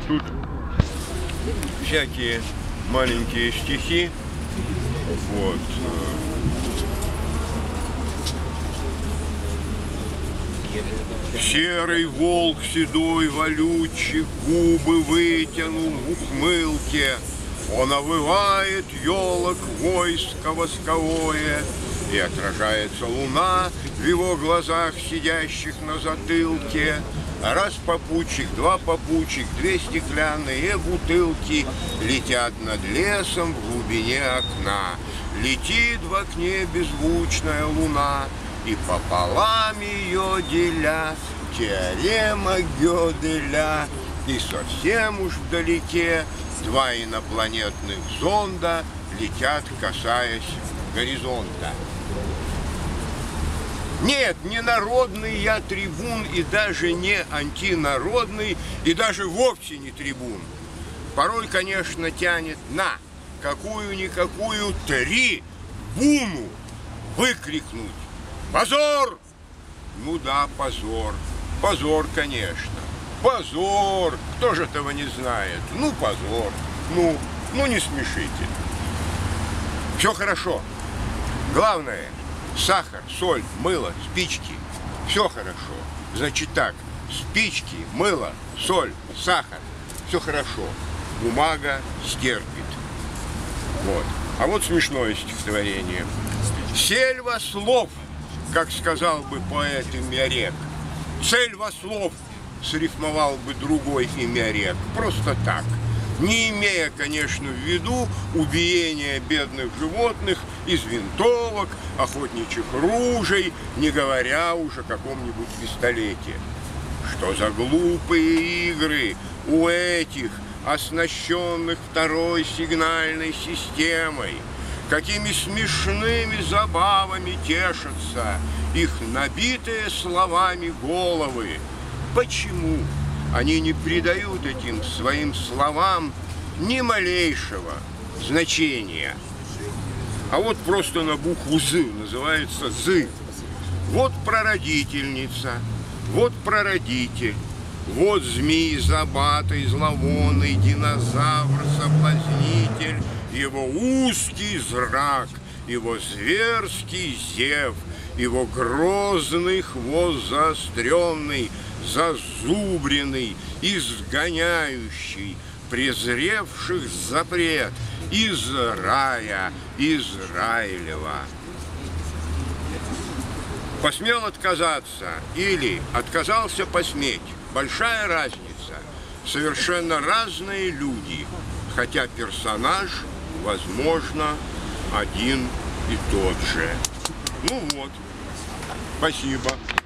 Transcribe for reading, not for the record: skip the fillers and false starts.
Тут всякие маленькие стихи. Вот. Серый волк седой, волючий, губы вытянул в ухмылке. Он овывает елок войско восковое, и отражается луна в его глазах, сидящих на затылке. Раз попутчик, два попутчик, две стеклянные бутылки летят над лесом в глубине окна. Летит в окне беззвучная луна, и пополам ее деля теорема Гёделя. И совсем уж вдалеке два инопланетных зонда летят, касаясь горизонта. Нет, не народный я трибун, и даже не антинародный, и даже вовсе не трибун. Порой, конечно, тянет на какую-никакую трибуну выкрикнуть: позор! Ну да, позор. Позор, конечно. Позор! Кто же этого не знает? Ну, позор. Ну не смешите. Все хорошо. Главное — сахар, соль, мыло, спички. Все хорошо. Значит так, спички, мыло, соль, сахар. Все хорошо. Бумага стерпит. Вот. А вот смешное стихотворение. Сельва слов, как сказал бы поэт Имярек. Цельва слов, срифмовал бы другой Имярек. Просто так. Не имея, конечно, в виду убиение бедных животных из винтовок, охотничьих ружей, не говоря уже о каком-нибудь пистолете. Что за глупые игры у этих, оснащенных второй сигнальной системой? Какими смешными забавами тешатся их набитые словами головы? Почему они не придают этим своим словам ни малейшего значения? А вот просто на букву «З» называется «Зы». Вот прародительница, вот прародитель, вот змей забатый, зловонный динозавр-соблазнитель, его узкий зрак, его зверский зев, его грозный хвост заостренный, зазубренный, изгоняющий презревших запрет из рая Израилева. Посмел отказаться или отказался посметь. Большая разница. Совершенно разные люди, хотя персонаж, возможно, один и тот же. Ну вот. Спасибо.